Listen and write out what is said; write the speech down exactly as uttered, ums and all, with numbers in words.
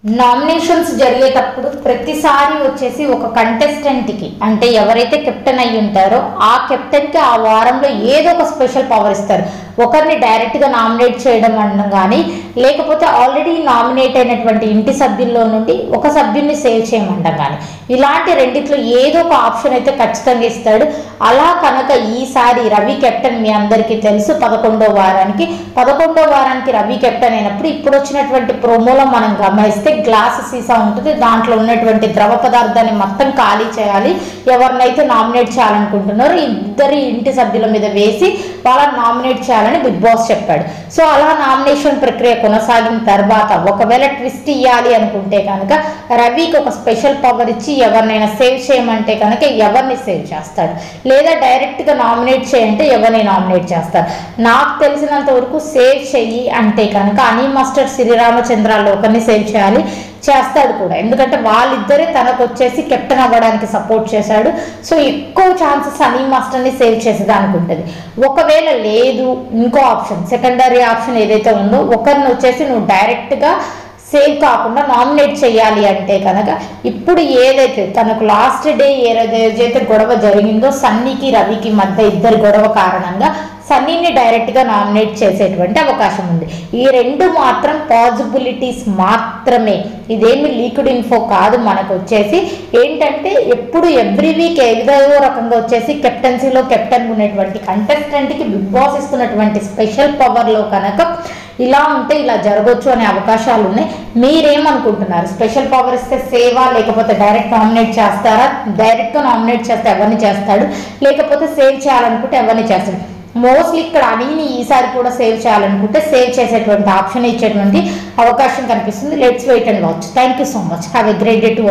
Nominations జరిగేటప్పుడు ప్రతిసారి వచ్చేసి ఒక కంటెస్టెంట్కి అంటే ఎవరైతే కెప్టెన్ అయ్యి ఉంటారో ఆ కెప్టెన్కి ఆ వారంలో ఏదో ఒక స్పెషల్ పవర్ ఇస్తారు. ఒకరిని డైరెక్ట్గా నామినేట్ చేయడం అనడం కానీ, లేకపోతే ఆల్రెడీ నామినేట్ అయినటువంటి ఇంటి సభ్యుల్లో నుండి ఒక సభ్యున్ని సేవ్ చేయమండం కానీ, ఇలాంటి రెండిట్లో ఏదో ఒక ఆప్షన్ అయితే ఖచ్చితంగా ఇస్తాడు. అలా కనుక ఈసారి రవి కెప్టెన్ మీ అందరికీ తెలుసు. పదకొండో వారానికి పదకొండో వారానికి రవి కెప్టెన్ అయినప్పుడు ఇప్పుడు వచ్చినటువంటి ప్రోమోలో మనం గమనిస్తే గ్లాస్ సీసా ఉంటుంది. దాంట్లో ఉన్నటువంటి ద్రవ పదార్థాన్ని మొత్తం ఖాళీ చేయాలి. ఎవరినైతే నామినేట్ చేయాలనుకుంటున్నారో ఇద్దరి ఇంటి సభ్యుల మీద వేసి వాళ్ళని నామినేట్ చేయాలని బిగ్ బాస్ చెప్పాడు. సో అలా నామినేషన్ ప్రక్రియ కొనసాగిన తర్వాత ఒకవేళ ట్విస్ట్ ఇవ్వాలి అనుకుంటే కనుక రవికి ఒక స్పెషల్ పవర్ ఇచ్చి ఎవరినైనా సేవ్ చేయమంటే కనుక ఎవరిని సేవ్ చేస్తాడు, లేదా డైరెక్ట్గా నామినేట్ చేయంటే ఎవరిని నామినేట్ చేస్తాడు. నాకు తెలిసినంత వరకు సేవ్ చెయ్యి అంటే కనుక అనీ మాస్టర్ శ్రీరామచంద్రాల్లో ఒకరిని సేవ్ చేయాలి, చేస్తాడు కూడా. ఎందుకంటే వాళ్ళిద్దరే తనకు వచ్చేసి కెప్టెన్ అవ్వడానికి సపోర్ట్ చేశాడు. సో ఎక్కువ ఛాన్సెస్ అనీ మాస్టర్ని సేవ్ చేసేదానికి ఉంటుంది. ఒకవేళ లేదు ఇంకో ఆప్షన్ సెకండరీ ఆప్షన్ ఏదైతే ఉందో ఒకరిని వచ్చేసి నువ్వు డైరెక్ట్గా సేవ్ కాకుండా నామినేట్ చేయాలి అంటే కనుక ఇప్పుడు ఏదైతే తనకు లాస్ట్ డే ఏదైతే గొడవ జరిగిందో సన్నీకి రవికి మధ్య ఇద్దరి గొడవ కారణంగా సన్నీని డైరెక్ట్గా నామినేట్ చేసేటువంటి అవకాశం ఉంది. ఈ రెండు మాత్రం పాసిబిలిటీస్ మాత్రమే, ఇదేమి లీక్డ్ ఇన్ఫో కాదు. మనకు వచ్చేసి ఏంటంటే ఎప్పుడు ఎవ్రీ వీక్ ఏదో రకంగా వచ్చేసి కెప్టెన్సీలో కెప్టెన్ ఉన్నటువంటి కంటెస్టెంట్కి బిగ్ బాస్ ఇస్తున్నటువంటి స్పెషల్ పవర్లో కనుక ఇలా ఉంటే ఇలా జరగవచ్చు అనే అవకాశాలు ఉన్నాయి. మీరేమనుకుంటున్నారు? స్పెషల్ పవర్ ఇస్తే సేవా, లేకపోతే డైరెక్ట్ నామినేట్ చేస్తారా? డైరెక్ట్గా నామినేట్ చేస్తే ఎవరిని చేస్తాడు, లేకపోతే సేవ్ చేయాలనుకుంటే ఎవరిని చేస్తాడు? మోస్ట్లీ ఇక్కడ అనీని ఈసారి కూడా సేవ్ చేయాలనుకుంటే సేవ్ చేసేటువంటి ఆప్షన్ ఇచ్చేటువంటి అవకాశం కనిపిస్తుంది. Let's wait and watch. Thank you so much. Have a great day to